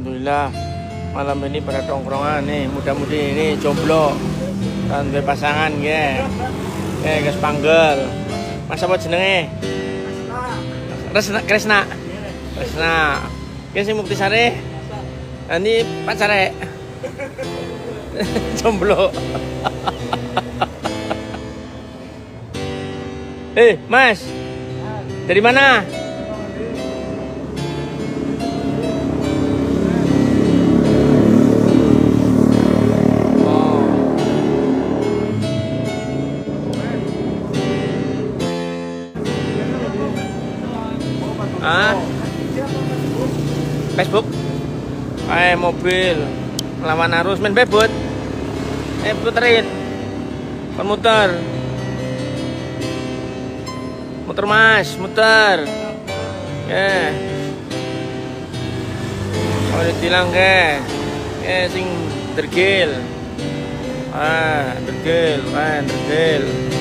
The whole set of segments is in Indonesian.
Alhamdulillah malam ini pada tongkrongan nih, muda-mudi ini jomblo dan pasangan ya. Guys panggil. Mas apa jenenge? Kresna. Ki sing Muktisari. Ini pacare. Jomblo. Mas. Dari mana? Facebook. Mobil lawan arus main bebut. Puterin. Muter. Muter Mas, muter. Kalau ditilang sing dergil. Dergil.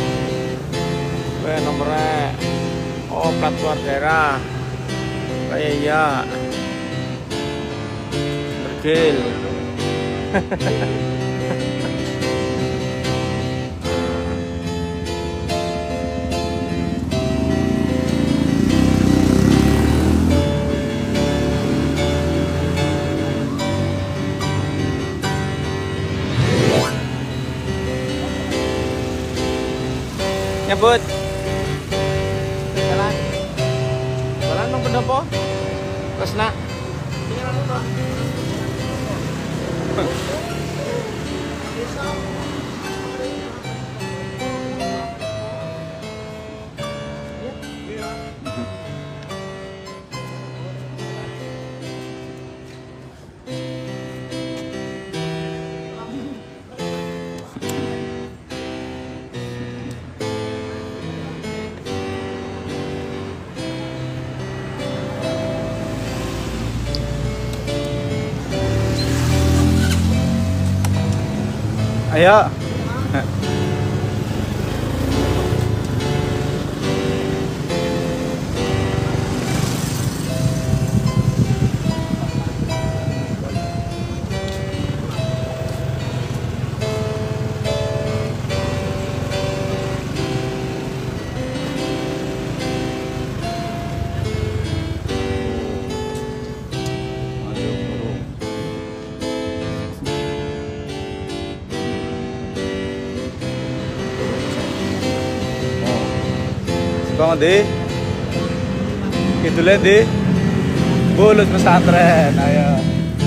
Nomornya. Oh, plat luar daerah. Kayak ya. Dergil. Nyebut jalan nang pendopo Kresna ayo. Bang di kidulnya di Bulus pesantren. Ayo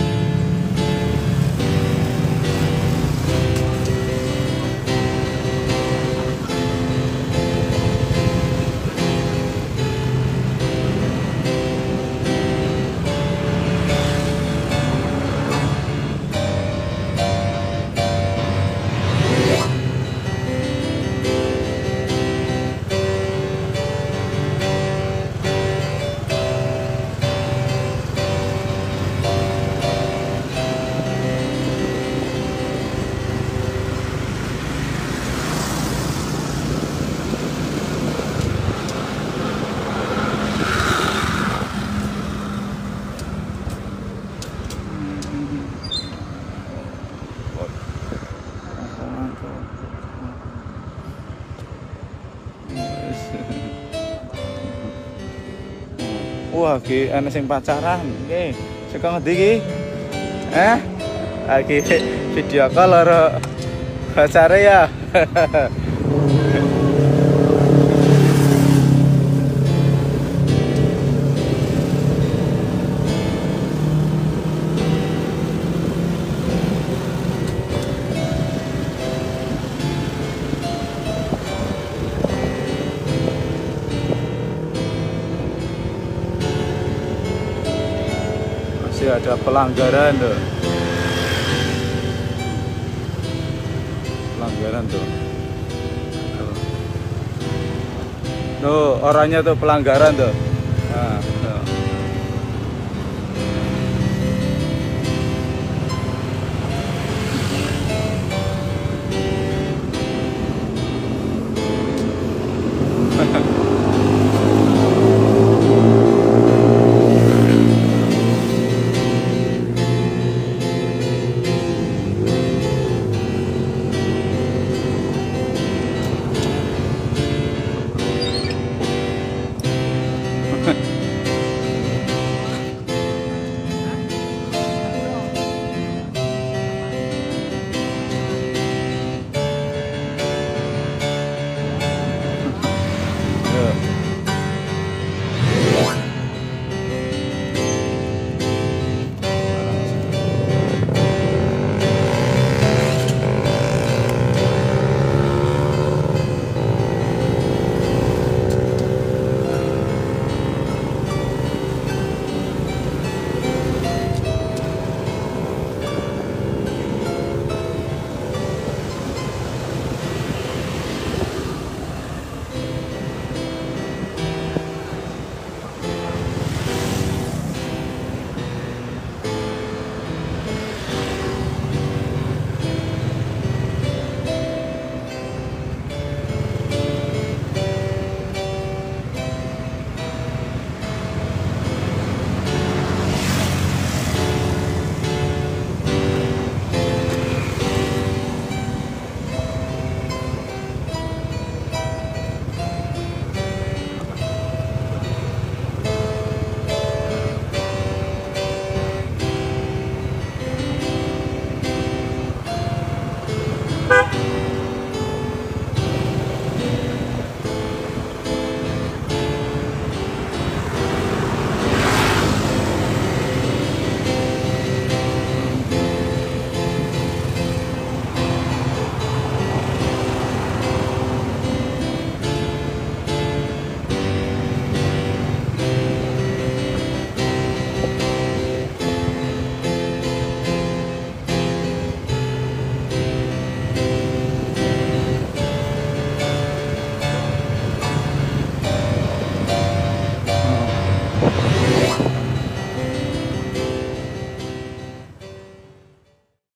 wah, ana sing pacaran. Saka ngendi iki? Lagi video call karo pacare ya. Masih ada pelanggaran tuh. Tuh orangnya tuh pelanggaran tuh. Nah.